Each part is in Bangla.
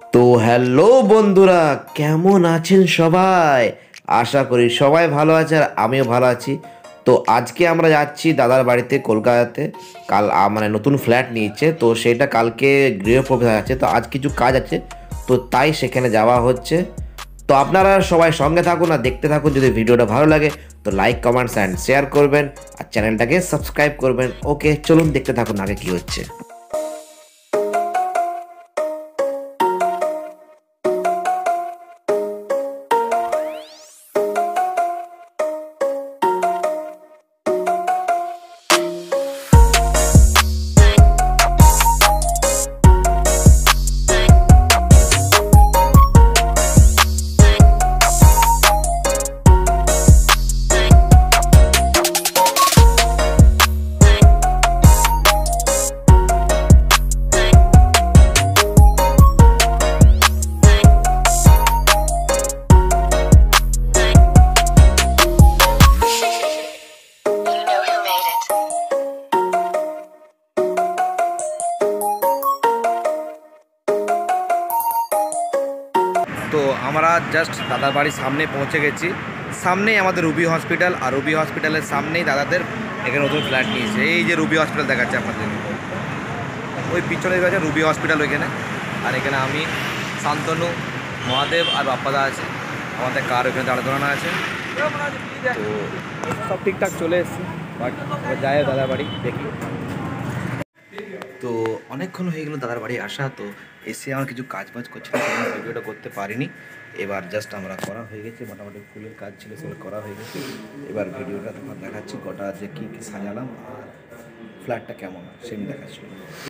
তো হ্যালো বন্ধুরা, কেমন আছেন সবাই? আশা করি সবাই ভালো আছে আর আমিও ভালো আছি। তো আজকে আমরা যাচ্ছি দাদার বাড়িতে কলকাতাতে। কাল মানে নতুন ফ্ল্যাট নিয়েছে, তো সেটা কালকে গৃহপ্রবেশ আছে। তো আজ কিছু কাজ আছে, তো তাই সেখানে যাওয়া হচ্ছে। তো আপনারা সবাই সঙ্গে থাকুন আর দেখতে থাকুন। যদি ভিডিওটা ভালো লাগে তো লাইক, কমেন্টস অ্যান্ড শেয়ার করবেন আর চ্যানেলটাকে সাবস্ক্রাইব করবেন। ওকে, চলুন দেখতে থাকুন আগে কি হচ্ছে। তো আমরা জাস্ট দাদার বাড়ির সামনে পৌঁছে গেছি। সামনেই আমাদের রুবি হসপিটাল, আর রুবি হসপিটালের সামনেই দাদাদের এখানে নতুন ফ্ল্যাট নিয়েছে। এই যে রুবি হসপিটাল দেখাচ্ছে আপনাদের, ওই পিছনে আছে রুবি হসপিটাল ওইখানে। আর এখানে আমি, শান্তনু, মহাদেব আর বাপ্পাদা আছে। আমাদের কার ওইখানে দাঁড়া করানো আছে। তো সব ঠিকঠাক চলে এসছে, বাট যাই দাদার বাড়ি দেখি। তো অনেকক্ষণ হয়ে গেল দাদার বাড়ি আসা। তো এসে আমার কিছু কাজ বাজ করছিলাম, ভিডিওটা করতে পারিনি। এবার জাস্ট আমরা করা হয়ে গেছে, মোটামুটি ফুলের কাজ ছিল সেগুলো করা হয়ে গেছে। এবার ভিডিওটা তোমার দেখাচ্ছি, গোটা যে কী কী সাজালাম আর ফ্ল্যাটটা কেমন সেটা দেখাচ্ছি।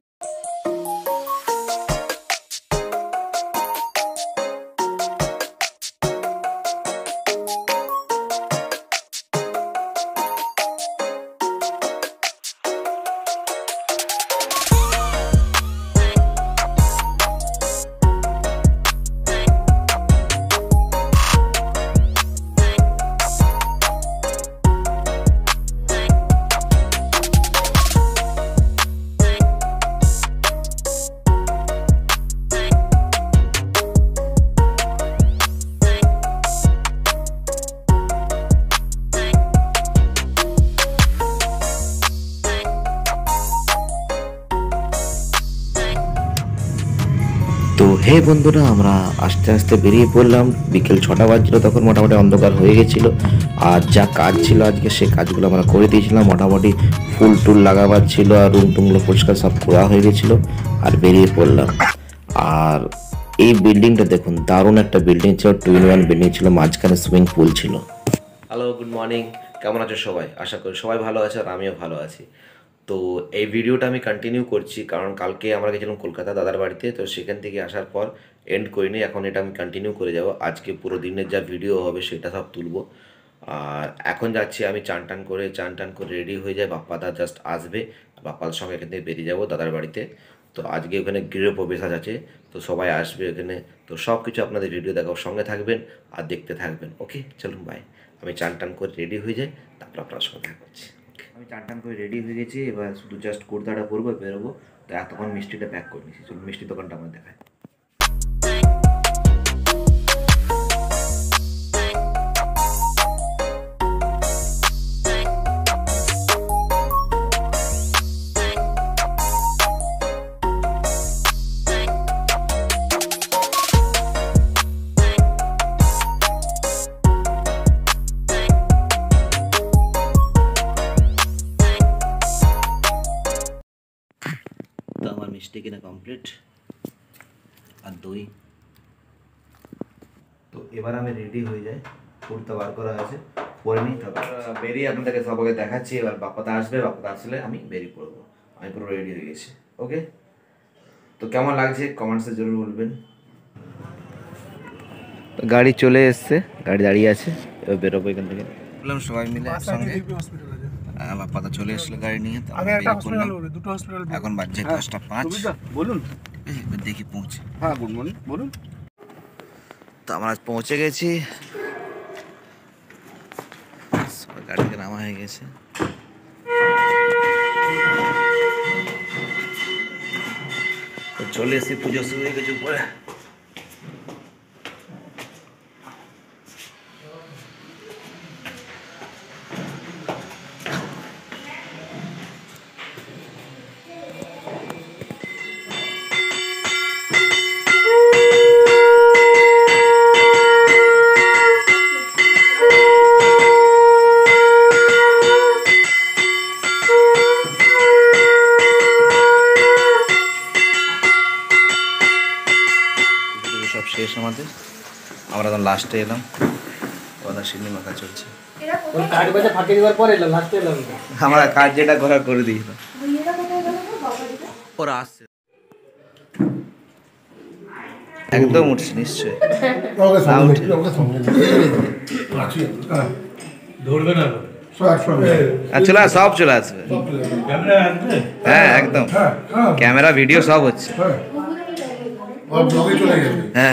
তো হে বন্ধুরা, আমরা আস্তে আস্তে বেরিয়ে পড়লাম। বিকেল 6টা বাজছিল, তখন মোটামুটি অন্ধকার হয়ে গেছিল। আর যা কাজ ছিল আজকে সে কাজগুলো আমরা করে দিয়েছিলাম। মোটামুটি ফুল টুল লাগাবার ছিল আর রুম টুমগুলো পরিষ্কার সব করা হয়ে গেছিলো, আর বেরিয়ে পড়লাম। আর এই বিল্ডিংটা দেখুন, দারুণ একটা বিল্ডিং ছিল, 2-in-1 বিল্ডিং ছিল, মাঝখানে সুইমিং পুল ছিল। হ্যালো, গুড মর্নিং, কেমন আছো সবাই? আশা করি সবাই ভালো আছে আর আমিও ভালো আছি। তো এই ভিডিওটা আমি কন্টিনিউ করছি, কারণ কালকে আমরা গেছিলাম কলকাতা দাদার বাড়িতে। তো সেখান থেকে আসার পর এন্ড করিনি, এখন এটা আমি কন্টিনিউ করে যাব। আজকে পুরো দিনের যা ভিডিও হবে সেটা সব তুলবো। আর এখন যাচ্ছি আমি চান টান করে রেডি হয়ে যায়। বাপ্পাদা জাস্ট আসবে, বাপ্পার সঙ্গে এখান থেকে বেরিয়ে যাবো দাদার বাড়িতে। তো আজকে ওখানে গৃহপ্রবেশ আছে, তো সবাই আসবে ওখানে। তো সব কিছু আপনাদের ভিডিও দেখাও, সঙ্গে থাকবেন আর দেখতে থাকবেন। ওকে, চলুন বাই। আমি চান টান করে রেডি হয়ে যাই, তারপর আপনার সঙ্গে দেখা করছি। আমি চান টান করে রেডি হয়ে গেছি, এবার শুধু জাস্ট কুর্তাটা পরবো, বেরোবো। তো এতক্ষণ মিষ্টিটা প্যাক করে নিয়েছি, চলুন মিষ্টির দোকানটা আমার দেখায়। তো আমার মিষ্টি কিনা কমপ্লিট, আর দই। তো এবার আমি রেডি হয়ে যাই, কুর্তা বার করা আছে, পরে নিই। তারপর বেরিয়ে আপনাদেরকে সবাইকে দেখাচ্ছি। এবার বাপ্পাদা আসবে, বাপ্পাদা আসলে আমি বেরিয়ে পড়বো। আমি পুরো রেডি হয়ে গেছি। ওকে, তো কেমন লাগছে কমেন্টসে জরুর বলবেন। গাড়ি চলে এসছে, গাড়ি দাঁড়িয়ে আছে, এবার বেরোবো এখান থেকে। বললাম সবাই মিলে একসঙ্গে। বাপ্পাদা চলে এসলো গাড়ি নিয়ে। এখন বাজছে 10:05। বলুন, এবার দেখি পৌঁছে। হ্যাঁ, গুড মর্নিং, বলুন। তো আমরা পৌঁছে গেছি, গাড়ি থেকে নামা হয়ে গেছে। তো চলে এসে পুজো শুরু হয়ে গেছে উপরে। সব শেষ আমাদের, আমরা এখন লাস্টে এলাম, ওদের সিন্নি মাখা চলছে। আমরা কাজ যেটা করার করে দিয়েছিলাম, ওরা আসছে একদম উঠছে নিশ্চয় চলে সব চলে আসবে, হ্যাঁ একদম ক্যামেরা ভিডিও সব হচ্ছে, হ্যাঁ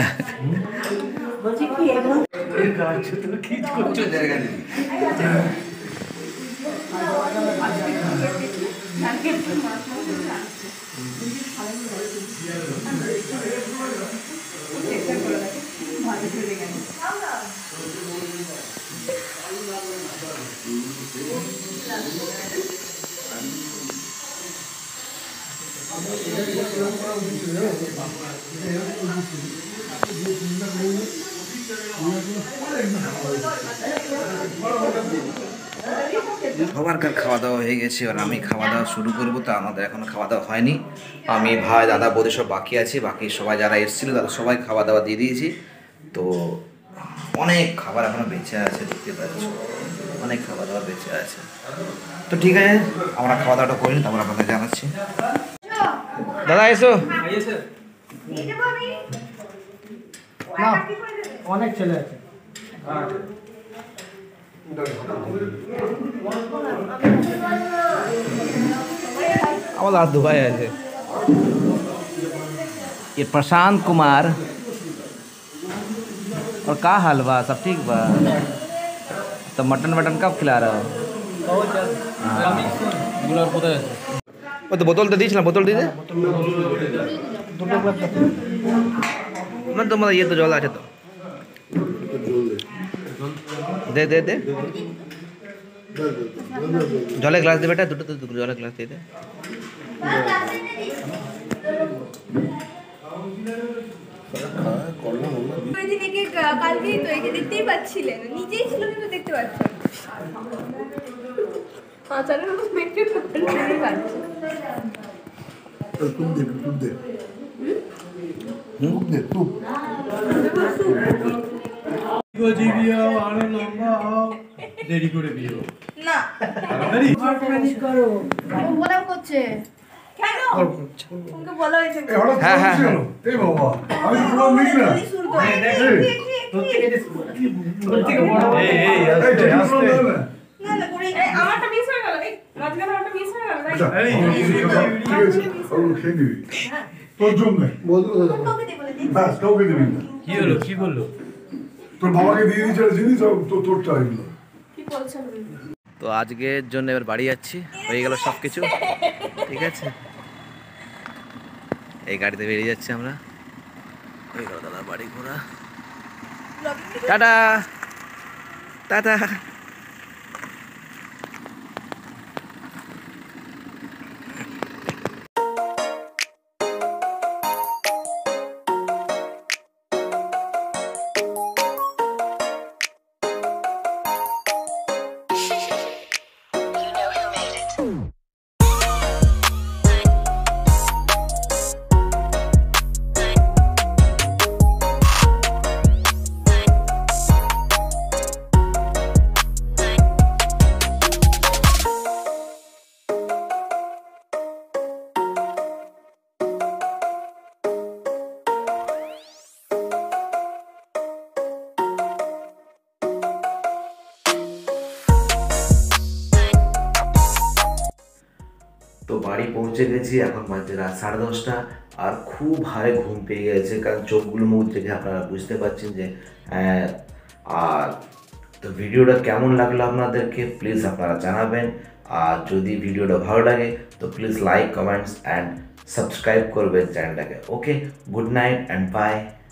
সবারকার খাওয়া দাওয়া হয়ে গেছে, এবার আমি খাওয়া দাওয়া শুরু করবো। তো আমাদের এখনো খাওয়া দাওয়া হয়নি, আমি ভাই দাদা বৌদি সব বাকি আছে, বাকি সবাই যারা এসেছিলো তাদের সবাই খাওয়া দাওয়া দিয়ে দিয়েছি। তো অনেক খাবার এখনো বেঁচে আছে, দেখতে পাচ্ছি অনেক খাওয়া দাওয়া বেঁচে আছে। তো ঠিক আছে, আমরা খাওয়া দাওয়াটা করি, তারপর আপনাদের জানাচ্ছি। দাদা এসো, অনেক ছেলে আছে, আমার दादू भाई है, ये प्रशांत कुमार। और का हाल बा, सब ठीक बा? तो मटन वटन कब खिला रहा हो? वो तो बोतल तो दीजिए ना, बोतल दीजिए मैं तो मतलब ये तो जल আছে তো दे दे दे জলের গ্লাস দে বেটা, দুটো জলের গ্লাস দিয়ে দে। কালকেই তো একে দেখতেই পাচ্ছিলেন, নিজেই ছিল কিন্তু দেখতে পাচ্ছেন। আচারের মতো মেটে দেরি করে দিও না বলা করছে কেন তোমাকে বলা হয়েছে? হ্যাঁ হ্যাঁ এই বাবা আমি পুরো মিট না তোর থেকে বড় এই আস্তে আস্তে না না করে আমারটা মিস হয়ে গেল, এই রাজগান আমারটা মিস হয়ে গেল। এই তোর জন্য বলতো কাউকে দে বলে দিই, বাস কাউকে দিবি না। কি হলো, কি বললো? তোর বাবাকে দিয়ে দিয়েছে জিনিস, তোরটা এগুলো কি বলছেন? তো আজকের জন্য এবার বাড়ি যাচ্ছি, হয়ে গেল সব কিছু ঠিক আছে। এই গাড়িতে বেরিয়ে যাচ্ছি আমরা, হয়ে গেল দাদা বাড়ি ঘোরা। Tata tata. তো বাড়ি পৌঁছে গেছি, এখন বাজে রাত 10:30 আর খুব হারে ঘুম পেয়ে গেছে, কারণ চোখগুলো মুখ দেখে আপনারা বুঝতে পারছেন যে আর তো ভিডিওটা কেমন লাগলো আপনাদেরকে প্লিজ আপনারা জানাবেন, আর যদি ভিডিওটা ভালো লাগে তো please like comments and subscribe করবেন চ্যানেলটাকে। Okay, good night and by.